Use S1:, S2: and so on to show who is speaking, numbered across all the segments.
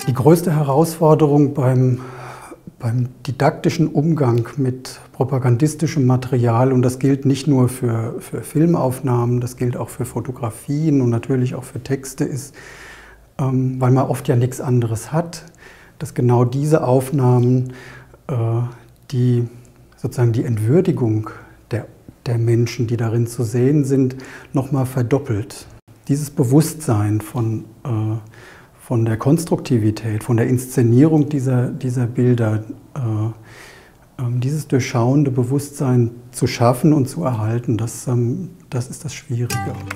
S1: Die größte Herausforderung beim didaktischen Umgang mit propagandistischem Material, und das gilt nicht nur für Filmaufnahmen, das gilt auch für Fotografien und natürlich auch für Texte, ist, weil man oft ja nichts anderes hat, dass genau diese Aufnahmen die Entwürdigung der Menschen, die darin zu sehen sind, nochmal verdoppelt. Dieses Bewusstsein von der Konstruktivität, von der Inszenierung dieser Bilder, dieses durchschauende Bewusstsein zu schaffen und zu erhalten, das ist das Schwierige.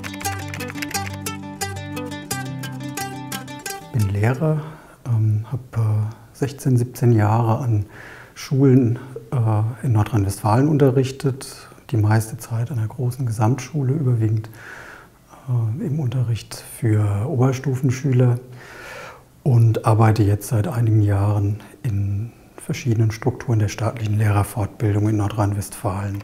S1: Ich bin Lehrer, habe 16, 17 Jahre an Schulen in Nordrhein-Westfalen unterrichtet, die meiste Zeit an einer großen Gesamtschule, überwiegend im Unterricht für Oberstufenschüler, und arbeite jetzt seit einigen Jahren in verschiedenen Strukturen der staatlichen Lehrerfortbildung in Nordrhein-Westfalen.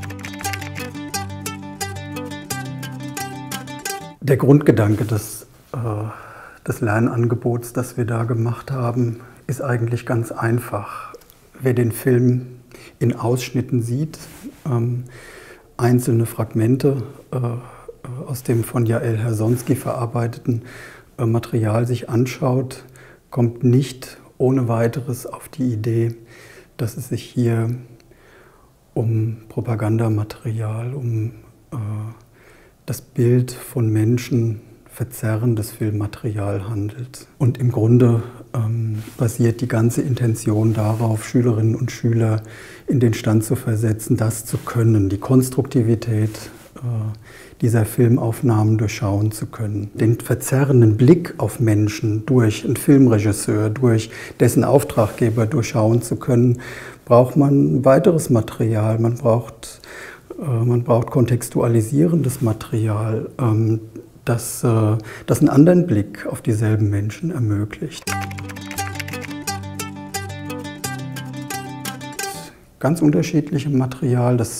S1: Der Grundgedanke des Lernangebots, das wir da gemacht haben, ist eigentlich ganz einfach. Wer den Film in Ausschnitten sieht, einzelne Fragmente aus dem von Jael Hersonski verarbeiteten Material sich anschaut, kommt nicht ohne weiteres auf die Idee, dass es sich hier um Propagandamaterial, um das Bild von Menschen verzerrendes Filmmaterial handelt. Und im Grunde basiert die ganze Intention darauf, Schülerinnen und Schüler in den Stand zu versetzen, das zu können, die Konstruktivität dieser Filmaufnahmen durchschauen zu können. Den verzerrenden Blick auf Menschen durch einen Filmregisseur, durch dessen Auftraggeber durchschauen zu können, braucht man weiteres Material. Man braucht kontextualisierendes Material, das einen anderen Blick auf dieselben Menschen ermöglicht. Ganz unterschiedlichem Material, das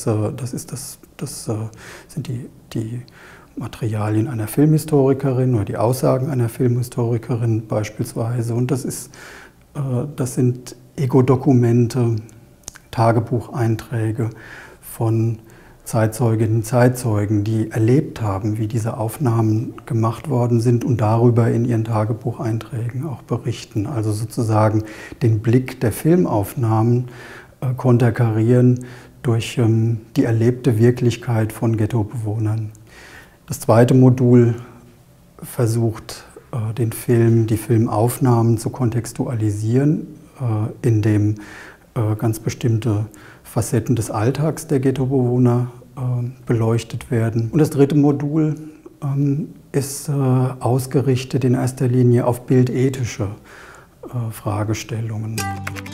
S1: sind die Materialien einer Filmhistorikerin oder die Aussagen einer Filmhistorikerin beispielsweise. Und das sind Ego-Dokumente, Tagebucheinträge von Zeitzeuginnen und Zeitzeugen, die erlebt haben, wie diese Aufnahmen gemacht worden sind und darüber in ihren Tagebucheinträgen auch berichten. Also sozusagen den Blick der Filmaufnahmen konterkarieren durch die erlebte Wirklichkeit von Ghettobewohnern. Das zweite Modul versucht, die Filmaufnahmen zu kontextualisieren, indem ganz bestimmte Facetten des Alltags der Ghettobewohner beleuchtet werden. Und das dritte Modul ist ausgerichtet in erster Linie auf bildethische Fragestellungen.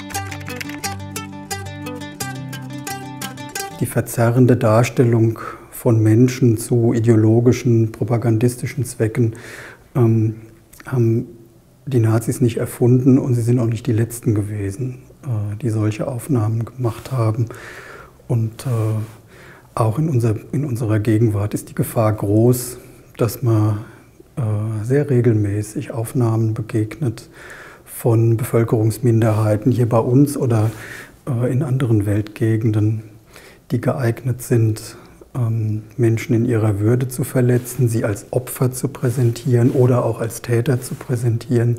S1: Die verzerrende Darstellung von Menschen zu ideologischen, propagandistischen Zwecken haben die Nazis nicht erfunden, und sie sind auch nicht die Letzten gewesen, die solche Aufnahmen gemacht haben. Und auch in unserer Gegenwart ist die Gefahr groß, dass man sehr regelmäßig Aufnahmen begegnet von Bevölkerungsminderheiten hier bei uns oder in anderen Weltgegenden, die geeignet sind, Menschen in ihrer Würde zu verletzen, sie als Opfer zu präsentieren oder auch als Täter zu präsentieren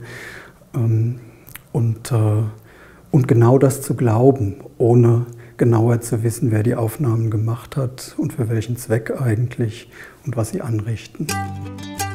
S1: und genau das zu glauben, ohne genauer zu wissen, wer die Aufnahmen gemacht hat und für welchen Zweck eigentlich und was sie anrichten.